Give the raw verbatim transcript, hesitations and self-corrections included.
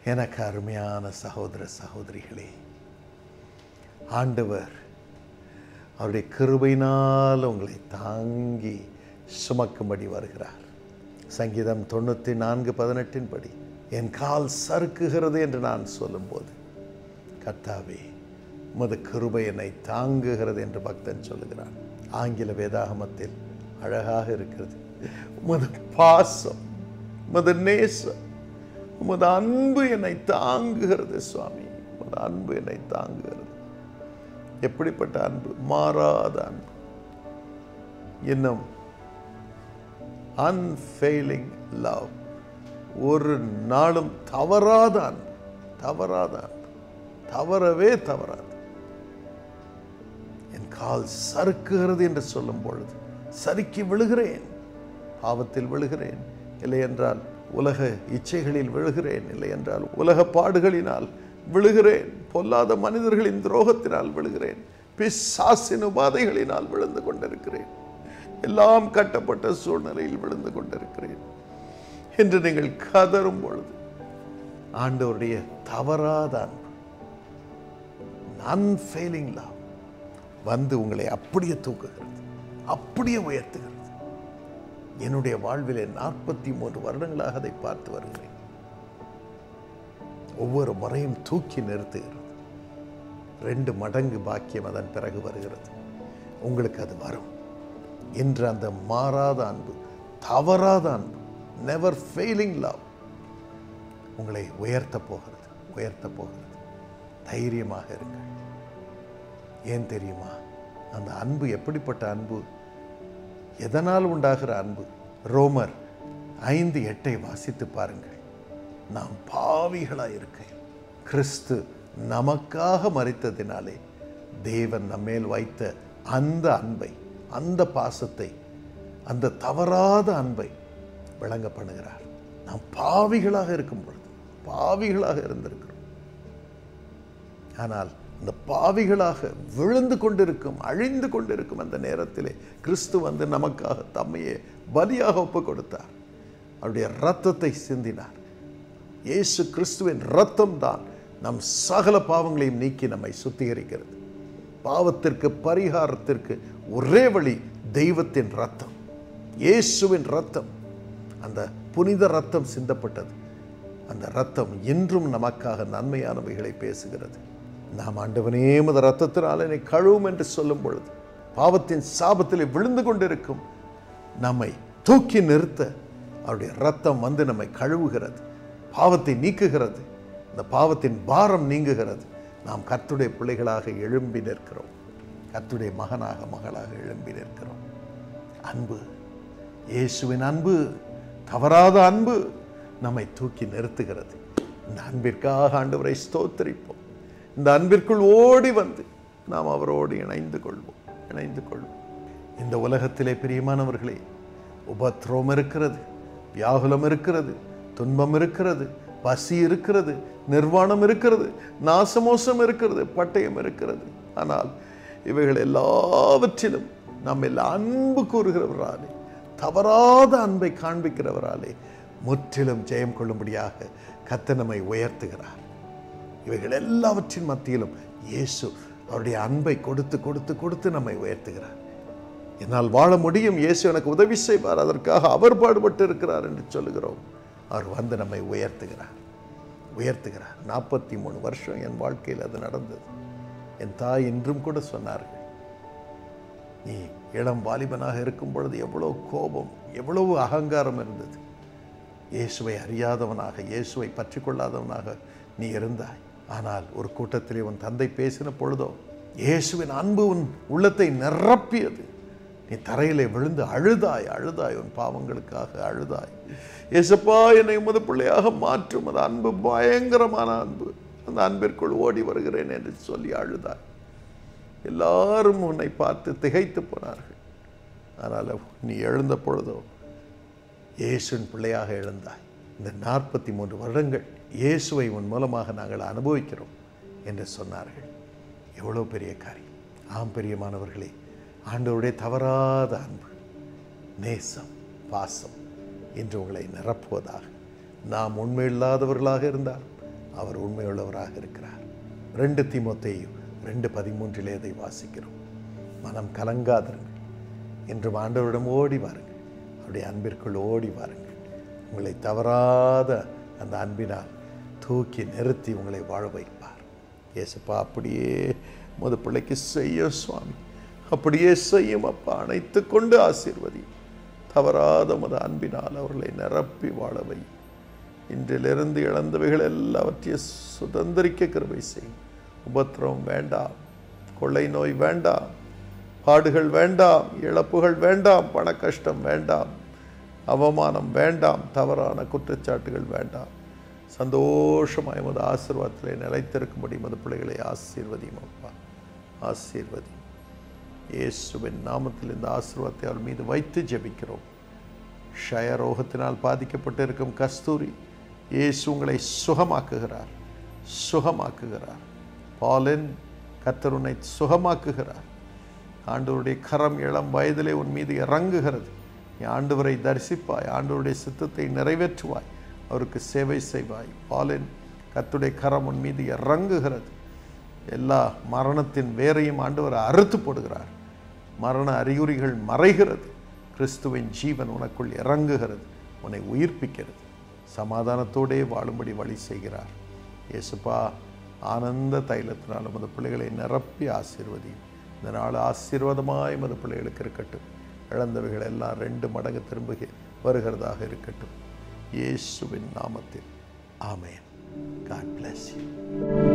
எனக்கு அருமையான சகோதர சகோதரிகளே, ஆண்டவர் அவருடைய கிருபையினால் உங்களை தாங்கி சுமக்கும்படி வருகிறார். சங்கீதம் தொண்ணூற்றி நான்கு பதினெட்டின் படி, என் கால் சறுக்குகிறது என்று நான் சொல்லும்போது, கர்த்தாவே உமது கிருபை என்னை தாங்குகிறது என்று பக்தன் சொல்லுகிறான். ஆங்கில வேதாகமத்தில் அழகாக இருக்கிறது, உமது பாசம், உமது நேசம், உமது அன்பு என்னை தாங்குகிறது சுவாமி, உமது அன்பு என்னை தாங்குகிறது. எப்படிப்பட்ட அன்பு? மாறாத அன்பு, இன்னும் unfailing love, ஒரு நாளும் தவறாத அன்பு, தவறாத அன்பு, தவறவே தவறாது. என் கால் சறுக்குகிறது என்று சொல்லும் பொழுது சறுக்கி விழுகிறேன், பாவத்தில் விழுகிறேன், இல்லை என்றால் உலக இச்சைகளில் விழுகிறேன், இல்லை என்றால் உலக பாடுகளினால் விழுகிறேன், பொல்லாத மனிதர்களின் துரோகத்தினால் விழுகிறேன், பிசாசின் உபாதைகளினால் விழுந்து கொண்டிருக்கிறேன், எல்லாம் கட்டப்பட்ட சூழ்நிலையில் விழுந்து கொண்டிருக்கிறேன் என்று நீங்கள் கதறும் பொழுது ஆண்டவருடைய தவறாத அன்பு, unfailing love வந்து உங்களை அப்படியே தூக்குகிறது, அப்படியே உயர்த்துகிறது. என்னுடைய வாழ்விலே நாற்பத்தி மூன்று வருடங்களாக அதை பார்த்து வருகிறேன். ஒவ்வொரு முறையும் தூக்கி நிறுத்துகிறது. ரெண்டு மடங்கு பாக்கியம் அதன் பிறகு வருகிறது. உங்களுக்கு அது வரும் என்று அந்த மாறாத அன்பு, தவறாத அன்பு, நெவர் ஃபெயிலிங் லவ் உங்களை உயர்த்த போகிறது, உயர்த்த போகிறது. தைரியமாக இருங்கள். ஏன் தெரியுமா? அந்த அன்பு எப்படிப்பட்ட அன்பு, எதனால் உண்டாகிற அன்பு? ரோமர் ஐந்து எட்டை வாசித்து பாருங்கள். நாம் பாவிகளாய் இருக்கையில் கிறிஸ்து நமக்காக மரித்ததினாலே தேவன் நம்மேல் வைத்த அந்த அன்பை, அந்த பாசத்தை, அந்த தவறாத அன்பை விளங்க பண்ணுகிறார். நாம் பாவிகளாக இருக்கும் பொழுது, பாவிகளாக இருந்திருக்கிறோம். ஆனால் அந்த பாவிகளாக விழுந்து கொண்டிருக்கும், அழிந்து கொண்டிருக்கும் அந்த நேரத்திலே கிறிஸ்து வந்து நமக்காக தம்மையே பலியாக ஒப்பு கொடுத்தார். அவருடைய இரத்தத்தை சிந்தினார். இயேசு கிறிஸ்துவின் இரத்தம் தான் நம் சகல பாவங்களையும் நீக்கி நம்மை சுத்திகரிக்கிறது. பாவத்திற்கு பரிகாரத்திற்கு ஒரே வழி தெய்வத்தின் இரத்தம், இயேசுவின் இரத்தம். அந்த புனித இரத்தம் சிந்தப்பட்டது. அந்த இரத்தம் இன்றும் நமக்காக நன்மையானவைகளை பேசுகிறது. நாம் ஆண்டவனே உமது இரத்தத்தினால் என்னை கழுவும் என்று சொல்லும் பொழுது பாவத்தின் சாபத்திலே விழுந்து கொண்டிருக்கும் நம்மை தூக்கி நிறுத்த அவருடைய இரத்தம் வந்து நம்மை கழுவுகிறது, பாவத்தை நீக்குகிறது, இந்த பாவத்தின் பாரம் நீங்குகிறது. நாம் கர்த்தருடைய பிள்ளைகளாக எழும்பி நிற்கிறோம், கர்த்தருடைய மகனாக மகளாக எழும்பி நிற்கிறோம். அன்பு, இயேசுவின் அன்பு, தவறாத அன்பு நம்மை தூக்கி நிறுத்துகிறது. இந்த அன்பிற்காக ஆண்டவரை ஸ்தோத்திரிப்போம். இந்த அன்பிற்குள் ஓடி வந்து நாம் அவரோடு இணைந்து கொள்வோம், இணைந்து கொள்வோம். இந்த உலகத்திலே பிரியமானவர்களே, உபத்திரவம் இருக்கிறது, வியாகுலம் இருக்கிறது, துன்பம் இருக்கிறது, பசி இருக்கிறது, நிர்வாணம் இருக்கிறது, நாசமோசம் இருக்கிறது, பட்டயம் இருக்கிறது. ஆனால் இவைகள் எல்லாவற்றிலும் நம்ம எல்லாம் அன்பு கூறுகிறவராலே, தவறாத அன்பை காண்பிக்கிறவராலே முற்றிலும் ஜெயம் கொள்ளும்படியாக கர்த்தர் நம்மை உயர்த்துகிறார். இவைகள் எல்லாவற்றின் மத்தியிலும் இயேசு அவருடைய அன்பை கொடுத்து கொடுத்து கொடுத்து நம்மை உயர்த்துகிறார். என்னால் வாழ முடியும், இயேசு எனக்கு உதவி செய்வார், அதற்காக அவர் பாடுபட்டு இருக்கிறார் என்று சொல்லுகிறோம். அவர் வந்து நம்மை உயர்த்துகிறார், உயர்த்துகிறார். நாற்பத்தி மூணு வருஷம் என் வாழ்க்கையில் அது நடந்தது. என் தாய் இன்றும் கூட சொன்னார்கள், நீ இளம் வாலிபனாக இருக்கும் பொழுது எவ்வளவு கோபம், எவ்வளவு அகங்காரம் இருந்தது. இயேசுவை அறியாதவனாக, இயேசுவை பற்றி கொள்ளாதவனாக நீ இருந்தாய். ஆனால் ஒரு கூட்டத்திலே உன் தந்தை பேசின பொழுதோ இயேசுவின் அன்பு உன் உள்ளத்தை நிரப்பியது. நீ தரையிலே விழுந்து அழுதாய், அழுதாய், உன் பாவங்களுக்காக அழுதாய். இயேசப்பா, என்னை உமது பிள்ளையாக மாற்றும், அது அன்பு பயங்கரமான அன்பு, அந்த அன்பிற்குள் ஓடி வருகிறேன் என்று சொல்லி அழுதாய். எல்லாரும் உன்னை பார்த்து திகைத்து போனார்கள். ஆனால் நீ எழுந்த பொழுதோ இயேசுவின் பிள்ளையாக எழுந்தாய். இந்த நாற்பத்தி மூன்று வருடங்கள் இயேசுவை உன் மூலமாக நாங்கள் அனுபவிக்கிறோம் என்று சொன்னார்கள். எவ்வளோ பெரிய காரியம்! ஆம் பிரியமானவர்களே, ஆண்டவருடைய தவறாத அன்பு, நேசம், பாசம் இன்று உங்களை நிரப்புவதாக. நாம் உண்மை இல்லாதவர்களாக இருந்தால், அவர் உண்மையுள்ளவராக இருக்கிறார். ரெண்டு தீமோத்தேயு ரெண்டு பதிமூன்றிலே அதை வாசிக்கிறோம். மனம் கலங்காதிருங்கள், இன்றும் ஆண்டவரிடம் ஓடி வாருங்கள், அவருடைய அன்பிற்குள் ஓடி வாருங்கள். உங்களை தவறாத அந்த அன்பினால் தூக்கி நிறுத்தி உங்களை வாழ வைப்பார். இயேசுப்பா அப்படியே முத பிள்ளைக்கு செய்ய சுவாமி, அப்படியே செய்யும் அப்பா. அணைத்து கொண்டு ஆசீர்வதி. தவறாத முத அன்பினால் அவர்களை நிரப்பி வாழ வை. இன்றிலிருந்து இழந்தவைகள் எல்லாவற்றையும் சுதந்திரிக்க கிருபை செய்யும். உபத்திரவம் வேண்டாம், கொள்ளை நோய் வேண்டாம், பாடுகள் வேண்டாம், இழப்புகள் வேண்டாம், பண கஷ்டம் வேண்டாம், அவமானம் வேண்டாம், தவறான குற்றச்சாட்டுகள் வேண்டாம். சந்தோஷமாய் எமது ஆசீர்வாதத்திலே நிலைத்திருக்கும்படி எமது பிள்ளைகளை ஆசீர்வதியும் அப்பா, ஆசீர்வதி. இயேசுவின் நாமத்தில் இந்த ஆசீர்வாதத்தை அவர் மீது வைத்து ஜெபிக்கிறோம். ஷயரோகத்தினால் பாதிக்கப்பட்டு இருக்கும் கஸ்தூரி, இயேசு உங்களை சுகமாக்குகிறார், சுகமாக்குகிறார். பாலன், கர்த்தர் உன்னை சுகமாக்குகிறார். ஆண்டவருடைய கரம் இளம் வயதிலே உன் மீது இறங்குகிறது. நீ ஆண்டவரை தரிசிப்பாய், ஆண்டவருடைய சித்தத்தை நிறைவேற்றுவாய், அவருக்கு சேவை செய்வாய். பாலன், கர்த்தருடைய கரம் உன் மீது இறங்குகிறது. எல்லா மரணத்தின் வேரையும் ஆண்டவர் அறுத்து போடுகிறார். மரண அறிகுறிகள் மறைகிறது. கிறிஸ்துவின் ஜீவன் உனக்குள் இறங்குகிறது, உன்னை உயிர்ப்பிக்கிறது. சமாதானத்தோடே வாழும்படி வழி செய்கிறார். இயேசுப்பா, ஆனந்த தைலத்தினால் நமது பிள்ளைகளை நிரப்பி ஆசீர்வதி. இந்த நாள் ஆசீர்வாதமாய் மது பிள்ளைகளுக்கு இருக்கட்டும். இழந்தவைகள் எல்லாம் ரெண்டு மடங்கு திரும்ப வருகிறதாக இருக்கட்டும். இயேசுவின் நாமத்தில் ஆமென். God bless you.